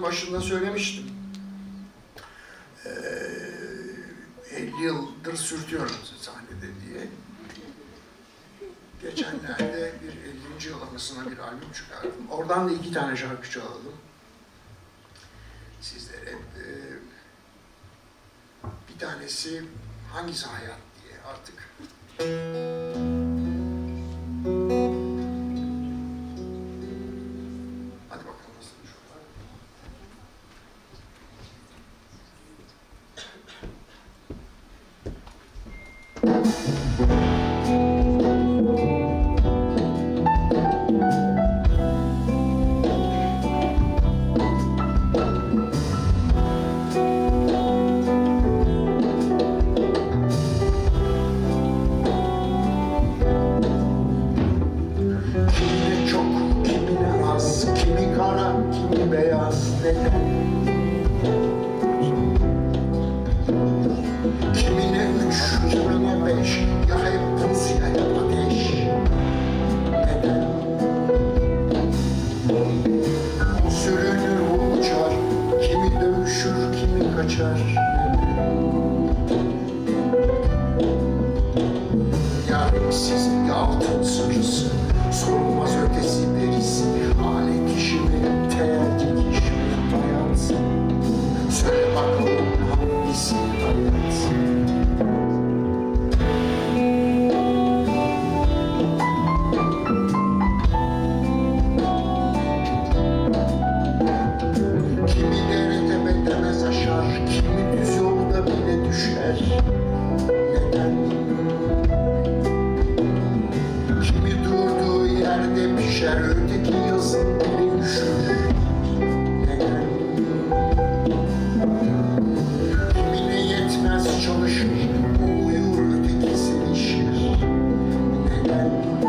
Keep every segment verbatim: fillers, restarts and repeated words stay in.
programın başında söylemiştim. Ee, elli yıldır sürtüyorum sahnede diye. Geçenlerde bir ellinci yıl anısına bir albüm çıkardım. Oradan da iki tane şarkı çalalım. Sizlere. Ee, bir tanesi hangisi hayat diye artık. Hadi bakalım nasıl bir şey var. Kimine üç, kimine beş, ya hep buz ya hep ateş. Neden? Sürünür uçar, kimi dövüşür, kimi kaçar. Yarımsız ya altın sırrısı, sorulmaz ötesi berisi, alet işi mi, teğer dikiş mi, hayat? Söyle bakalım hangisi hayat? Kimi derede bedemez aşar, kimi düz yolda bile düşer. Neden? Kimi durduğu yerde pişer, öteki yazın bile üşür. Neden? Kimine yetmez çalışır, o uyur, öteki sevişir. Neden?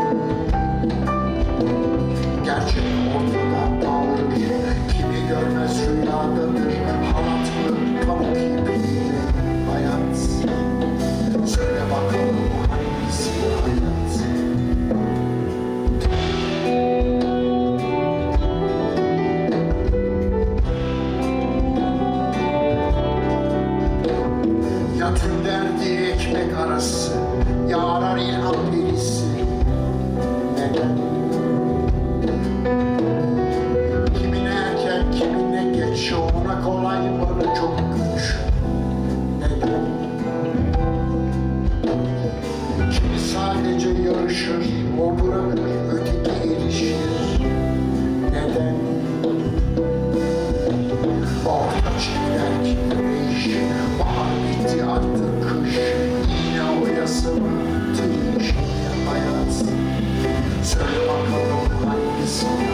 Gerçek ortada dağılır, kimi görmez rüyadadır, halat mı, pamuk ipliğine hayat. Söyle bakalım hangisi hayat? Ya tüm derdi ekmek arası, ya arar ilham birisi. Neden? Kimine erken, kimine geç, ona kolay, bana çok güç. Neden? Kimi sadece yarışır, o bırakır, öteki erişir. Neden? Orta çiftler kimi değişir, bahar bitti artık kış, yine o yasımı tüm hayat. Söyle bakalım hangisi?